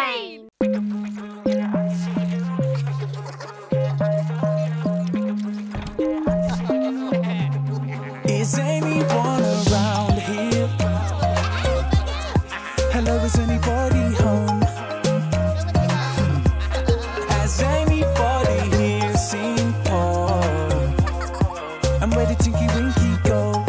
brain. Is anyone around here? Hello, is anybody home? Has anybody here seen Paul? And where did Tinky Winky go?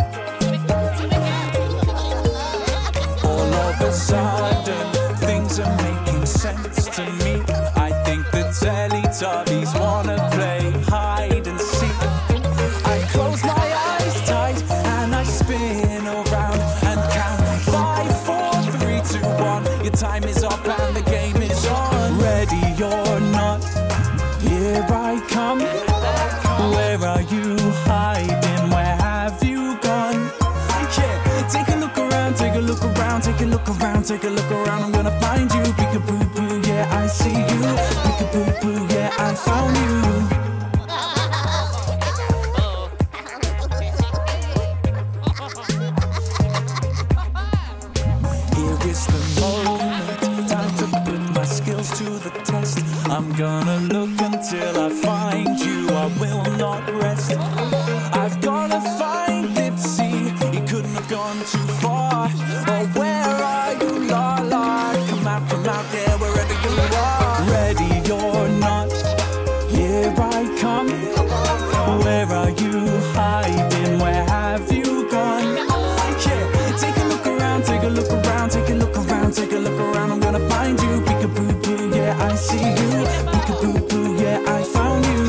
All of a sudden, things are making sense to me. I think the Teletubbies wanna play hide and seek. I close my eyes tight and I spin around and count 5, 4, 3, 2, 1. Your time is up and the game is on. Ready or not, here I come. Where are you hiding? Where have you gone? Yeah, take a look around, take a look around, take a look around, take a look around. I'm gonna find you. Peekaboo boo, yeah, I see you. Peekaboo boo, yeah, I found you. Here is the moment, time to put my skills to the test. I'm gonna look until I find you, I will not rest. I've gotta find Dipsy, he couldn't have gone too far. Oh, where are you, la la? Come out there, wherever you are. Ready or not, here I come. Where are you hiding? Where have you gone? Yeah, take a look around, take a look around, take a look around, take a look around. I'm gonna find you. Peekaboo boo, yeah, I see you. Peekaboo boo, yeah, I found you.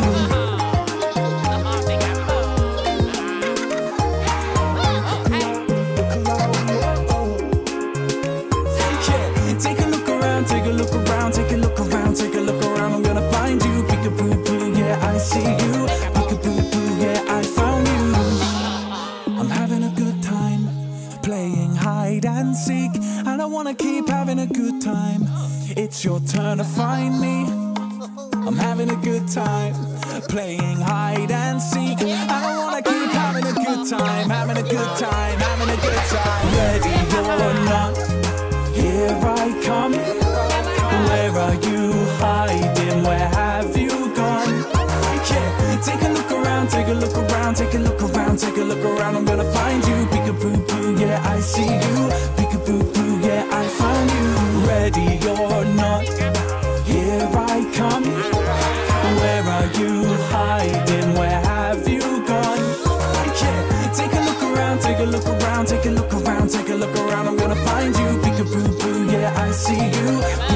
Yeah, take a look around, take a look around, take a look around, take a look around. I'm gonna find you. Peekaboo boo, yeah, I see you. Peekaboo boo, yeah, I found you. I'm having a good time playing hide and seek, and I wanna keep having a good time. It's your turn to find me. I'm having a good time playing hide and seek, and I wanna keep having a good time, having a good time, having a good time. Ready or not, here I come. Where are you hiding? Where have you gone? Yeah, take a look around, take a look around, take a look around, take a look around. I'm gonna find you. Peekaboo boo, yeah, I see you. Peekaboo boo, yeah, I found you. Ready or not, here I come. Where are you hiding? Where have you gone? Yeah, take a look around, take a look around, take a look around, take a look around. I'm gonna find you. Peekaboo boo, yeah, I see you.